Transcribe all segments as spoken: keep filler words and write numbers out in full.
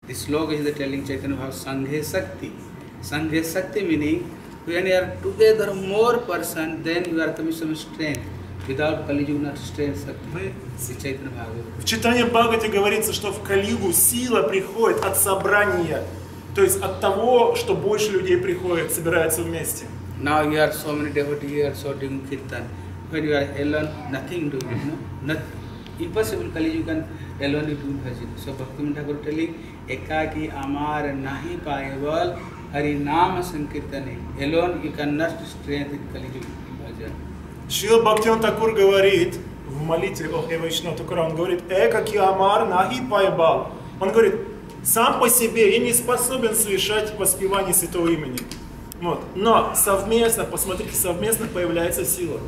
This sloka is the telling Chaitanya Bhava Sanghe Sakti. Sanghe Sakti meaning when you are together more person, then you are coming some strength. Without Kali Yuga, not strength Sakti. Chaitanya Bhava. В Чайтанья Бхагавате говорится, что в Кали-югу сила приходит от собрания, то есть от того, что больше людей приходит, собираются вместе. Now you are so many devotees here, so doing kirtan. When you are alone, nothing doing, you know, not impossible. Kali Yuga alone you do bhajan. So Bhaktivinoda Thakur telling, Ekaki amar nahi paeval Hari Nama Sankirtane. Alone you cannot strength in Kali Yuga bhajan. Шрила Бхактивинода Тхакур говорит в молитве Охе Вайшнава Такура, он говорит, Экаки амар нахи пайбал. Он говорит, сам по себе я не способен совершать воспевание святого имени. Вот. Но совместно, посмотрите, совместно появляется сила.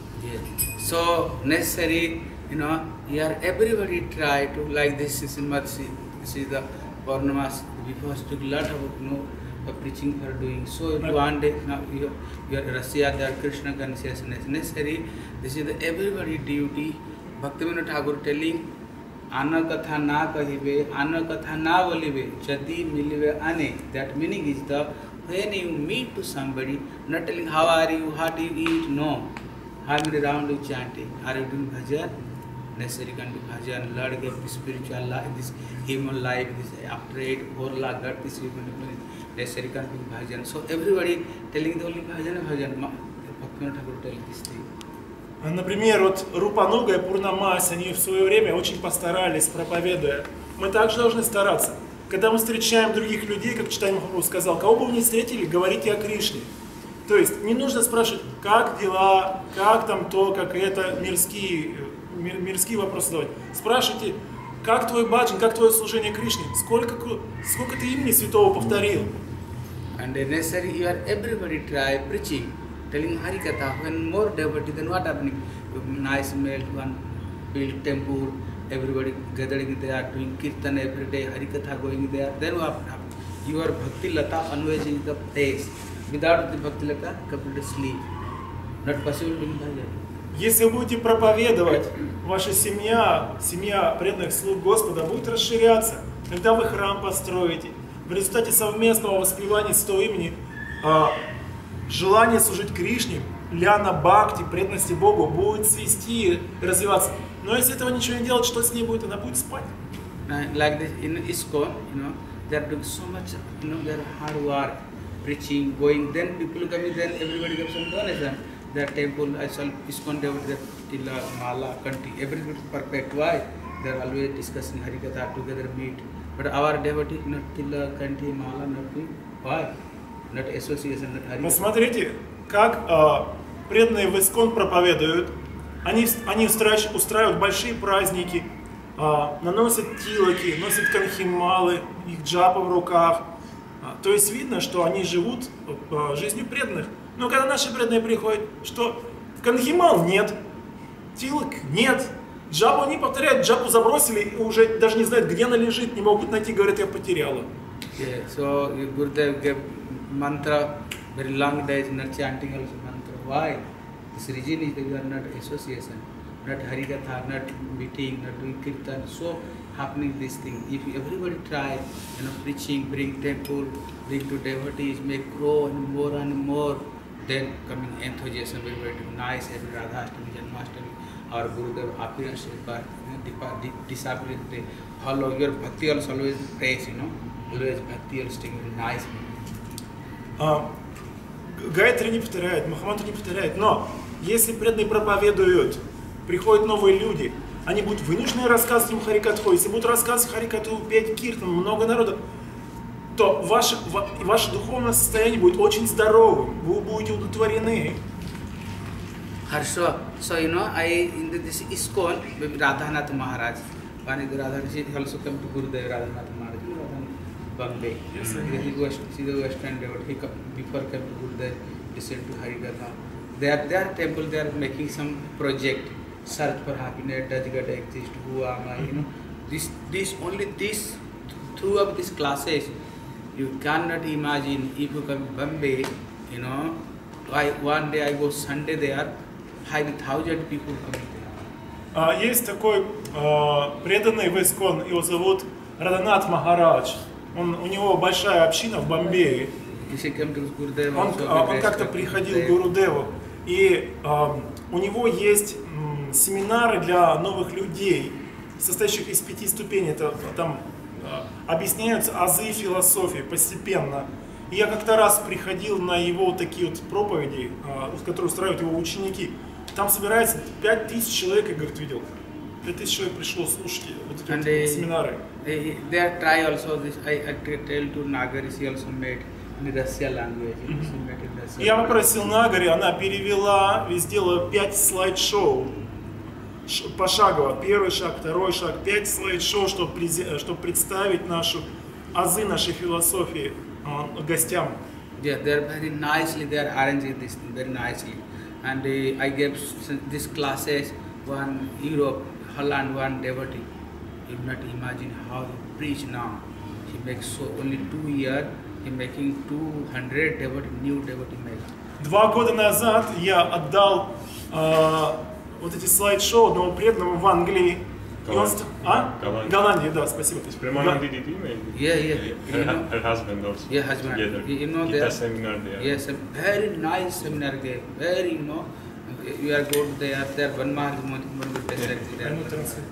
Yeah. So necessary, you know, here everybody try to like this is in Madhya, this is the Purnamas, before took a lot of, you know, of preaching for doing. So if one day now you you are Russia, there Krishna consciousness necessary. This is the everybody duty. Bhaktivinoda Thakur telling, Ana katha na kahibe, ana katha na bolibe, jadi milive ane. That meaning is the when you meet to somebody, not telling how are you, what do you eat, no. How many round you chanting? Are you doing bhajan? Necessary can do bhajan, Lord gave this spiritual life, this human life, this afraid, horla, got this human necessary can do bhajan. So everybody telling the only bhajan, bhajan. Bhaktivinoda Thakur telling this thing. Например, вот Рупануга и Пурнамаси, они в свое время очень постарались, проповедуя. Мы также должны стараться. Когда мы встречаем других людей, как Чайтанья Махапрабху сказал, кого бы вы ни встретили, говорите о Кришне. То есть не нужно спрашивать, как дела, как там то, как это, мирские, мир, мирские вопросы задавать. Спрашивайте, как твой баджан, как твое служение Кришне, сколько, сколько ты имени святого повторил. And necessary here everybody try preaching, telling Harikatha. When more devotee, then what happening? Nice melt, one build temple, everybody gathering there, doing kirtan every day, Harikatha going there. Then what happens? Your Bhakti Lata always is the taste. Without the Bhakti Lata, completely sleep. Not possible doing bhajan. Если вы будете проповедовать, ваша семья, семья преданных слуг Господа будет расширяться. Когда вы храм построите, в результате совместного воспевания святого имени, желание служить Кришне, ляна бхакти, преданности Богу будет свести, развиваться. Но если этого ничего не делать, что с ней будет? Она будет спать. Like this in ISKCON, you know, they are doing so much, you know, their hard work, preaching, going. Then people coming, then everybody gives some donation. Their temple, I saw ISKCON devotee, Tila, Mala, Kanti, everybody is perfect. Why? They are always discussing Harikatha together, meet. But our devotee, not Tila, Kanti, Mala, nothing. Why? Not association, not Harikatha. Посмотрите, как э, преданные в ISKCON проповедуют. Они, они устраивают большие праздники, э, наносят тилоки, носят канхималы, их джапа в руках. А, то есть видно, что они живут э, жизнью преданных. Но когда наши преданные приходят, что канхимал нет, тилок нет, джапу они повторяют, джапу забросили и уже даже не знают, где она лежит, не могут найти, говорят, я потеряла. Yeah, so Gurudev gave mantra, very long days, not chanting also mantra. Why? This reason is that you are not association, not Harikatha, not meeting, not doing kirtan. So happening this thing. If everybody try, you know, preaching, bring temple, bring to devotees, make grow and more and more, then coming enthusiasm, everybody nice, every Radha Ashtami, Janmashtami, our Gurudev appearance, disappearance, they follow your bhakti also always praise, you know, always bhakti also taking nice. Гайатри не повторяет, Махамантру не повторяет, но если преданные проповедуют, приходят новые люди, они будут вынуждены рассказывать им Харикатху. Если будут рассказывать Харикатху, петь киртан, много народа, то ваше, ваше духовное состояние будет очень здоровым, вы будете удовлетворены. Хорошо. So you know, I in this ISKCON with Radhanath Maharaj. One is Radhanath, also come to Gurudev Radhanath Maharaj, Bombay. Yes, he was see the Western devotee. He come, before came to Gurudev, listen to Harikatha. Their their temple, they are making some project, search for happiness, does God exist, who am I? You know, this this only this through of these classes, you cannot imagine if you come to Bombay, you know, I one day I go Sunday there, five thousand people coming there. Есть такой преданный в ISKCON, его зовут Радханат Махарадж. Он, у него большая община в Бомбее. He came to Gurudev Он, also а, with он как-то respect to приходил к Gurudev. Гурудеву, и а, у него есть м, семинары для новых людей, состоящих из пяти ступеней. Это там а, объясняются азы философии постепенно. И я как-то раз приходил на его вот такие вот проповеди, а, которые устраивают его ученики. Там собирается пять тысяч человек, я, говорит, видел. пять тысяч человек пришло слушать вот эти And вот they, семинары. they, they are try also this. I, I tell to Nagaris, he also made in Russia language. He also made in Russia Я language. попросил Нагари, она перевела и сделала пять слайд-шоу. Ш- Пошагово. Первый шаг, второй шаг, пять слайд-шоу, чтобы, презе- чтобы представить нашу азы нашей философии а, гостям. Yeah, they are very nicely. They are arranging this thing very nicely. And uh, I gave s- these classes. One Europe, Holland, one devotee. You not imagine how he preach now. He makes so only two years. He making two hundred devotee, new devotee make. Два года назад я отдал а, вот эти слайд-шоу одному преданному в Англии. И он ст- а? Голландии. Голландии, да, спасибо. Premana Га- did it maybe? Yeah, yeah. Her, You know, her husband also. Yeah, husband. Together. You- you know Did they a are- seminar there. yes, a very nice seminar gave. Very, you know, you are good there. There, one mark, one will be Войну трансфер-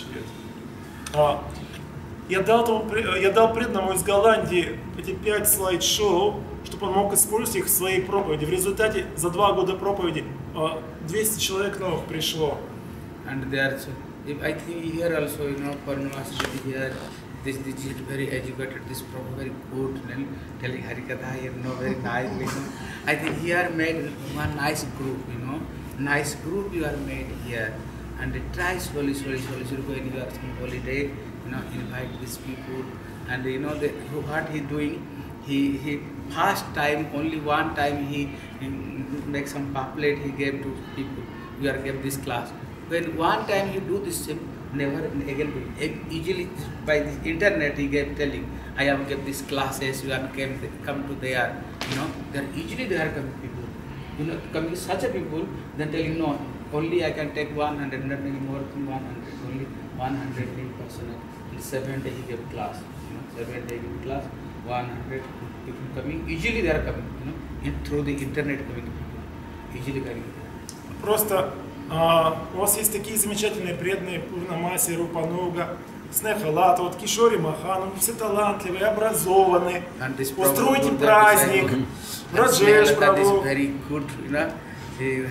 А, Я дал, тому пре- я дал преданному из Голландии эти пять слайд-шоу, чтобы он мог использовать их в своей проповеди. В результате за два года проповеди а, двести человек новых пришло. And there, so, if I think here also, you know, for university here, this this is very educated, this proper very good, you know, telling Harikatha, you know, very nice, you know. I think here made one nice group, you know, nice group you are made here, and try slowly, slowly, slowly, slowly when you are some holiday, you know, invite these people, and you know the, what he doing. He he first time only one time he, he make some pamphlet he gave to people. You are gave this class. When one time he do this thing, never again do it. Easily by the internet he gave telling, I have give these classes. You have came come to there. You know, they are easily they are coming people. You know, coming such a people, then telling no, only I can take one hundred, not any more than one hundred, only one hundred person. In seven day he gave class. You know, seven day he gave class. one hundred people coming, easily they are coming, you know, in, through the internet coming people, easily coming. Просто а, у вас есть такие замечательные преданные Пурнамаси, Рупануга, Снеха Лата, вот Кишори Махан, все талантливые, образованные. And this Устройте Prabhu, праздник, that Раджеш is Прабhu. very good, you know. He-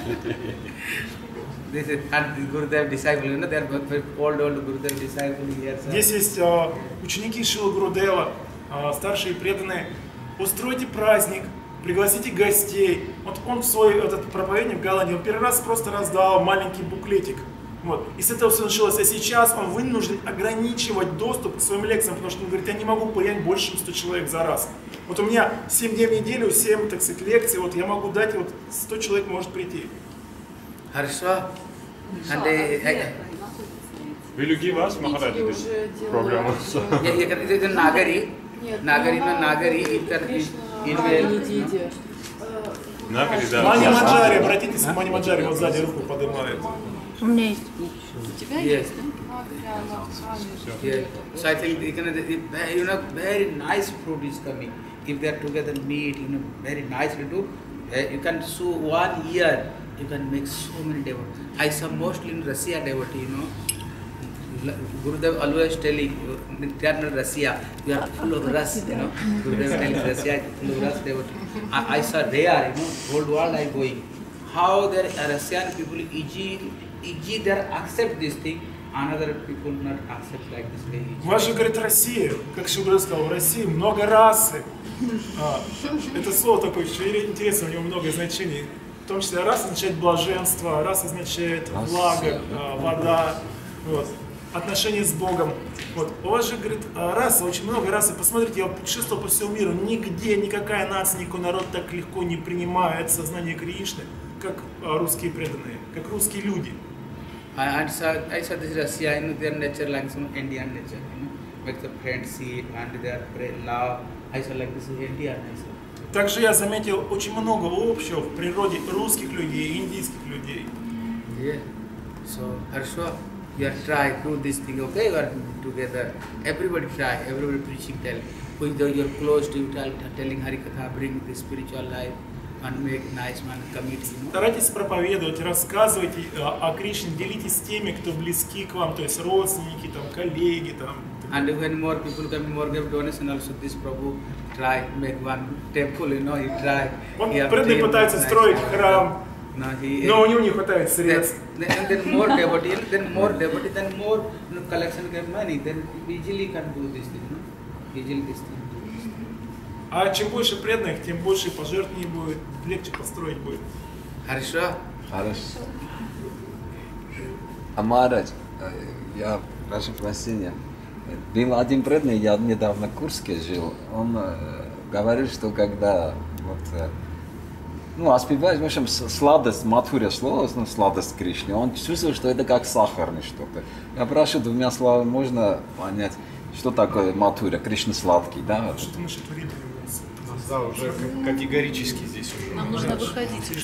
This is and Gurudev disciple, you know, they are both very old, old Gurudev disciple here. So. Здесь есть а, ученики Шилы Гурудева, а, старшие преданные. Устройте праздник, пригласите гостей. Вот он в свой этот проповедник в Голландии, он первый раз просто раздал маленький буклетик. Вот. И с этого все началось. А сейчас он вынужден ограничивать доступ к своим лекциям, потому что он говорит, я не могу принять больше, чем сто человек за раз. Вот у меня семь дней в неделю, семь, так сказать, лекций, вот я могу дать, вот сто человек может прийти. Harsha, and they, I, Will you give us, Maharaj, this program also? yeah, you can, it is in Nagari, Нет, Nagari, no, она Nagari, you can Кришна email. не идет. Nagari, да. Мани Маджари, обратитесь, Мани Маджари вот сзади руку поднимает. У меня есть. У тебя Yes. есть, да? А, прямо, а, Yeah. So I think you, can, you know, very nice fruit is coming. If they are together meet, you know, very nicely do. Uh, you can so one year you can make so many devotees. I saw mostly in Russia devotee, you know. Gurudev always telling, they are not Russia, you are full of rus, you know. Gurudev telling Russia is full of rus devotee. I, I saw rare, you know, whole world I going. How there are Russian people easy, easy they accept this thing. Another people not accept like this way. У вас же, говорит, Россия, как Шугра сказал, в России много расы. А, это слово такое очень интересное, у него много значений. В том числе раз означает блаженство, раз означает влага, а, вода, вот, отношения с Богом. Вот. У вас же, говорит, раса, очень много рас. И посмотрите, я путешествовал по всему миру, нигде никакая нация, никакой народ так легко не принимает сознание Кришны, как а, русские преданные, как русские люди. I, I saw I saw this Russia, you know, their nature like some Indian nature, you know, make the friendship and their pray, love. I saw like this is Indian, I saw. Также я заметил очень много общего в природе русских людей и индийских людей. Yeah. So Harsha, you are try do this thing, okay, you are together, everybody try, everybody preaching, tell, who you're close to you, tell, telling Harikatha, bring the spiritual life and make nice one community, you know? Старайтесь проповедовать, рассказывайте о Кришне, делитесь с теми, кто близки к вам, то есть родственники, там, коллеги, там. And when more people come, more give donation also, this Prabhu try make one temple, you know, he try. Он He have преданный dream, пытается nice строить temple. храм, No, he, но у него не хватает then, средств. then, then more devotee, then more devotee, then more, you know, collection get money, then easily can do this thing, you know? Easily this thing. А чем больше преданных, тем больше пожертвований будет, легче построить будет. Хорошо? Хорошо. А Махарадж, я прошу прощения. Был один преданный, я недавно в Курске жил, он э, говорил, что когда вот, э, ну, оспеваешь, в общем, сладость, матхуря слово, ну, сладость Кришны, он чувствует, что это как сахарный что-то. Я прошу, двумя словами можно понять, что такое матхуря, Кришна сладкий, да? Что-то мы шатурит. Да, уже категорически здесь уже. Нам нужно выходить.